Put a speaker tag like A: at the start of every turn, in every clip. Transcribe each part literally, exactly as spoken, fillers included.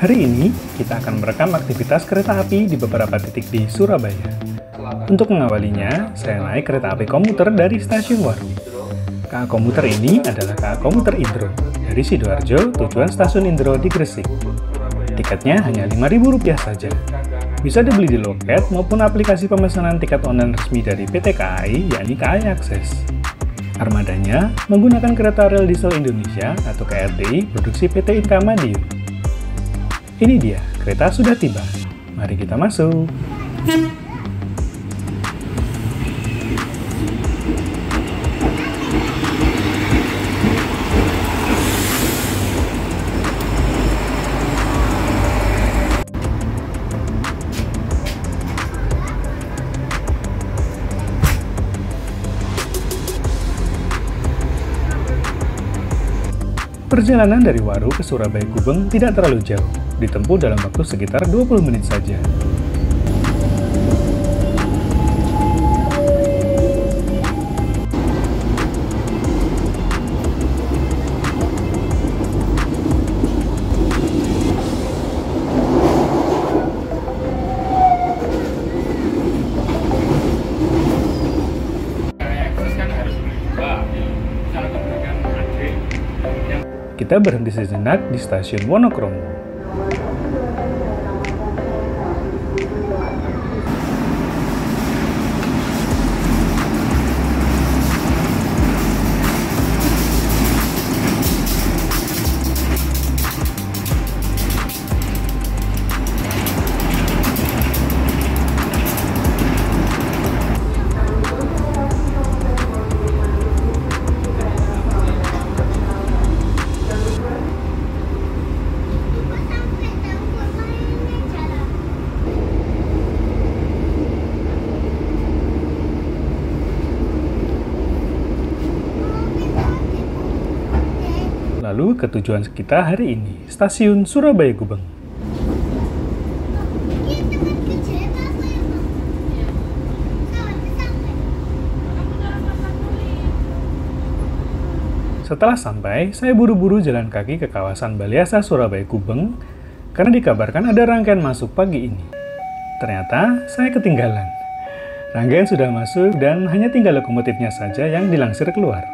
A: Hari ini, kita akan merekam aktivitas kereta api di beberapa titik di Surabaya. Untuk mengawalinya, saya naik kereta api komuter dari stasiun Waru. K A komuter ini adalah K A komuter Indro, dari Sidoarjo tujuan stasiun Indro di Gresik. Tiketnya hanya lima ribu rupiah saja. Bisa dibeli di loket maupun aplikasi pemesanan tiket online resmi dari P T K A I, yakni K A I Akses. Armadanya menggunakan kereta rel diesel Indonesia atau K R D I produksi P T Inka Madiun. Ini dia, kereta sudah tiba. Mari kita masuk. Perjalanan dari Waru ke Surabaya Gubeng tidak terlalu jauh, ditempuh dalam waktu sekitar dua puluh menit saja. Kita berhenti sejenak di stasiun Wonokromo. Lalu ke tujuan kita hari ini, stasiun Surabaya Gubeng. Setelah sampai, saya buru-buru jalan kaki ke kawasan Baliasa Surabaya Gubeng karena dikabarkan ada rangkaian masuk pagi ini. Ternyata saya ketinggalan. Rangkaian sudah masuk dan hanya tinggal lokomotifnya saja yang dilangsir keluar.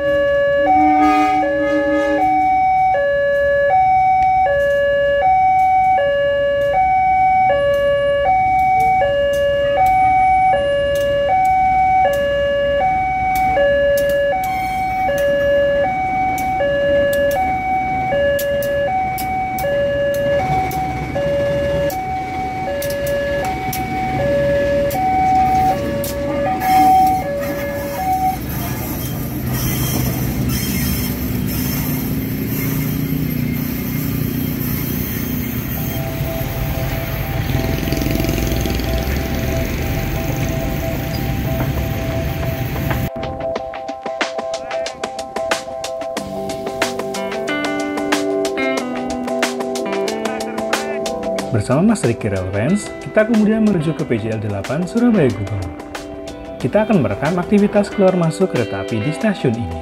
A: Bersama Mas Riki Relvens, kita kemudian menuju ke P J L delapan Surabaya Gubeng. Kita akan merekam aktivitas keluar masuk kereta api di stasiun ini.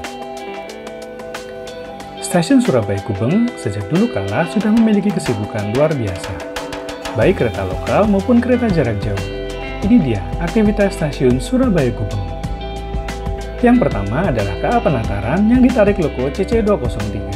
A: Stasiun Surabaya Gubeng sejak dulu kala sudah memiliki kesibukan luar biasa, baik kereta lokal maupun kereta jarak jauh. Ini dia aktivitas stasiun Surabaya Gubeng. Yang pertama adalah K A Penataran yang ditarik loko C C dua nol tiga.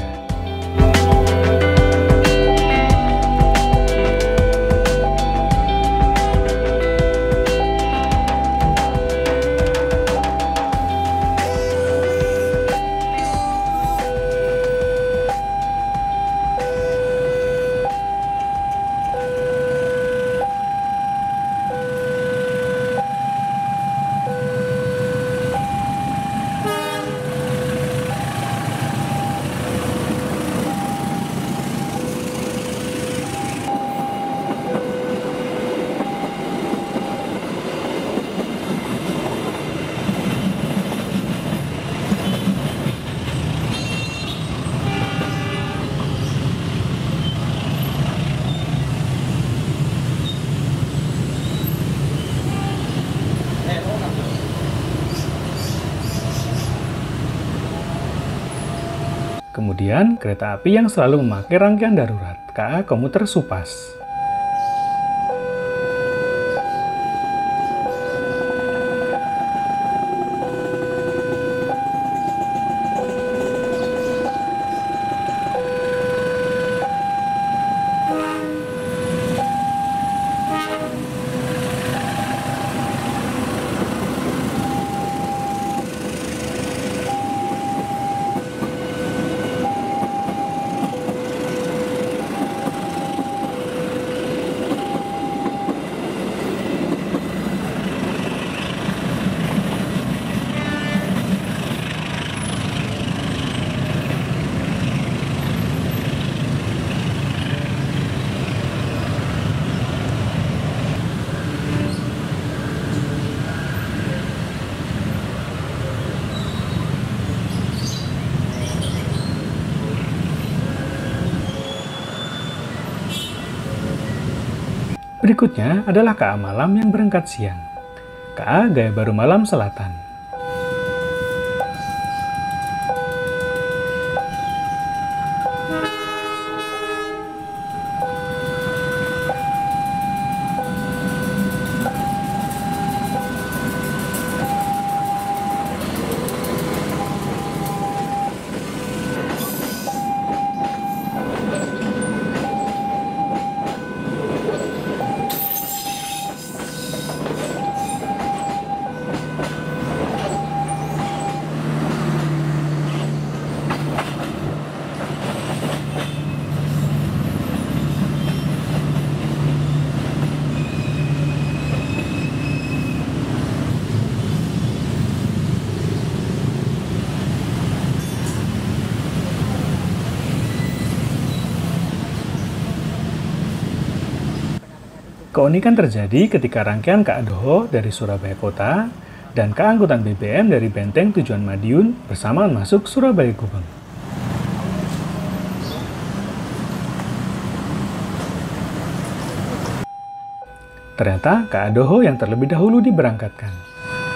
A: Kemudian, kereta api yang selalu memakai rangkaian darurat, K A Komuter Supas. Berikutnya adalah K A Malam yang berangkat siang. K A Gaya Baru Malam Selatan. Keunikan terjadi ketika rangkaian K A Doho dari Surabaya Kota dan K A Angkutan B B M dari Benteng tujuan Madiun bersamaan masuk Surabaya Gubeng. Ternyata K A Doho yang terlebih dahulu diberangkatkan.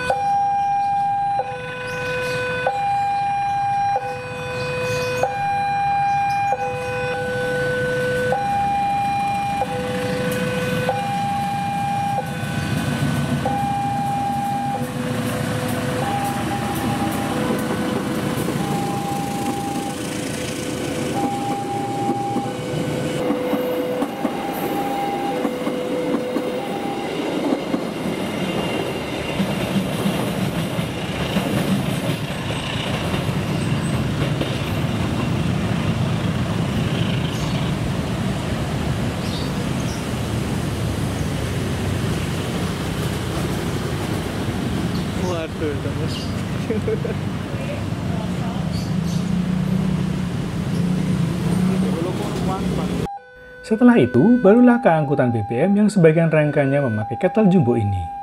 A: Setelah itu, barulah K A Angkutan B B M yang sebagian rangkaiannya memakai kettle jumbo ini.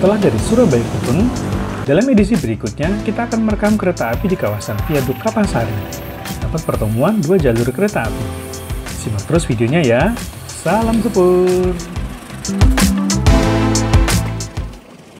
A: setelah dari Surabaya Gubeng, dalam edisi berikutnya kita akan merekam kereta api di kawasan Viaduk Kapasari. Dapat pertemuan dua jalur kereta api. Simak terus videonya ya. Salam sepur!